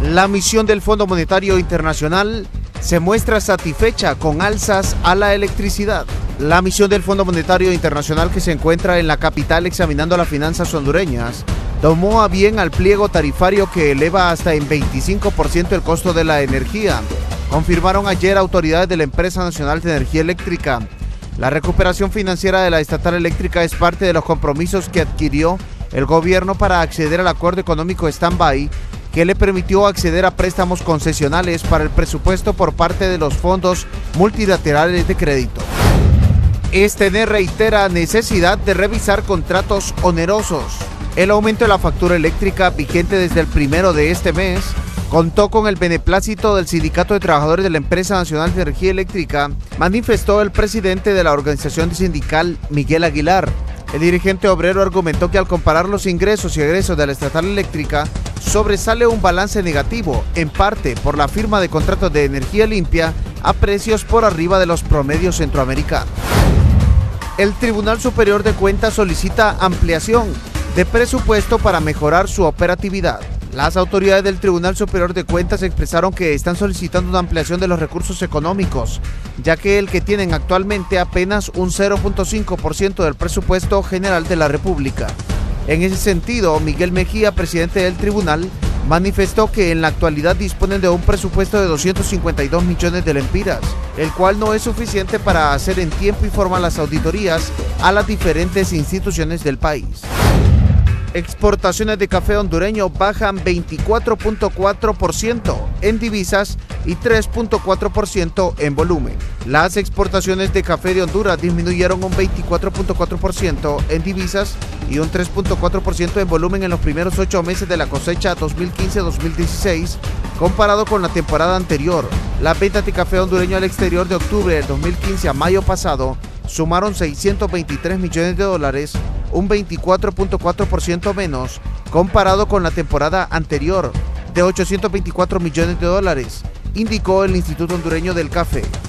La misión del Fondo Monetario Internacional se muestra satisfecha con alzas a la electricidad. La misión del Fondo Monetario Internacional, que se encuentra en la capital examinando las finanzas hondureñas, tomó a bien al pliego tarifario que eleva hasta en 25% el costo de la energía, confirmaron ayer autoridades de la Empresa Nacional de Energía Eléctrica. La recuperación financiera de la estatal eléctrica es parte de los compromisos que adquirió el gobierno para acceder al acuerdo económico stand-by, que le permitió acceder a préstamos concesionales para el presupuesto por parte de los fondos multilaterales de crédito. Este reitera necesidad de revisar contratos onerosos. El aumento de la factura eléctrica, vigente desde el 1 de este mes, contó con el beneplácito del Sindicato de Trabajadores de la Empresa Nacional de Energía Eléctrica, manifestó el presidente de la organización sindical, Miguel Aguilar. El dirigente obrero argumentó que al comparar los ingresos y egresos de la estatal eléctrica, sobresale un balance negativo, en parte por la firma de contratos de energía limpia a precios por arriba de los promedios centroamericanos. El Tribunal Superior de Cuentas solicita ampliación de presupuesto para mejorar su operatividad. Las autoridades del Tribunal Superior de Cuentas expresaron que están solicitando una ampliación de los recursos económicos, ya que el que tienen actualmente apenas un 0.5% del presupuesto general de la República. En ese sentido, Miguel Mejía, presidente del tribunal, manifestó que en la actualidad disponen de un presupuesto de 252 millones de lempiras, el cual no es suficiente para hacer en tiempo y forma las auditorías a las diferentes instituciones del país. Exportaciones de café hondureño bajan 24.4% en divisas y 3.4% en volumen. Las exportaciones de café de Honduras disminuyeron un 24.4% en divisas y un 3.4% en volumen en los primeros 8 meses de la cosecha 2015-2016, comparado con la temporada anterior. Las ventas de café hondureño al exterior de octubre del 2015 a mayo pasado sumaron 623 millones de dólares, un 24.4% menos comparado con la temporada anterior de 824 millones de dólares, indicó el Instituto Hondureño del Café.